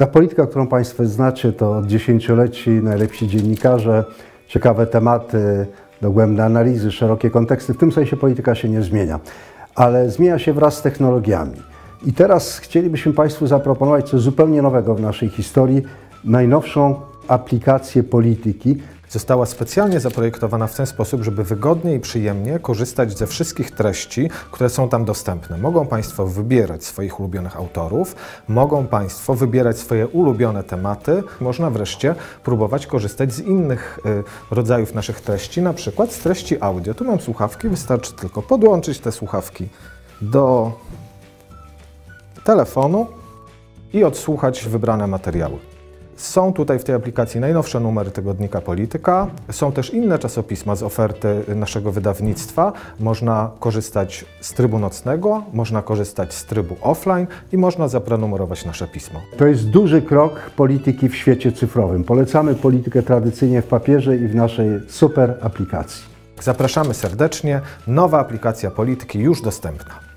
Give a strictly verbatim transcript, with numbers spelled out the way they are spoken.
Ta polityka, którą Państwo znacie, to od dziesięcioleci najlepsi dziennikarze, ciekawe tematy, dogłębne analizy, szerokie konteksty. W tym sensie polityka się nie zmienia, ale zmienia się wraz z technologiami. I teraz chcielibyśmy Państwu zaproponować coś zupełnie nowego w naszej historii, najnowszą aplikację polityki. Została specjalnie zaprojektowana w ten sposób, żeby wygodnie i przyjemnie korzystać ze wszystkich treści, które są tam dostępne. Mogą Państwo wybierać swoich ulubionych autorów, mogą Państwo wybierać swoje ulubione tematy. Można wreszcie próbować korzystać z innych y, rodzajów naszych treści, na przykład z treści audio. Tu mam słuchawki, wystarczy tylko podłączyć te słuchawki do telefonu i odsłuchać wybrane materiały. Są tutaj w tej aplikacji najnowsze numery tygodnika Polityka. Są też inne czasopisma z oferty naszego wydawnictwa. Można korzystać z trybu nocnego, można korzystać z trybu offline i można zaprenumerować nasze pismo. To jest duży krok polityki w świecie cyfrowym. Polecamy politykę tradycyjnie w papierze i w naszej super aplikacji. Zapraszamy serdecznie. Nowa aplikacja Polityki już dostępna.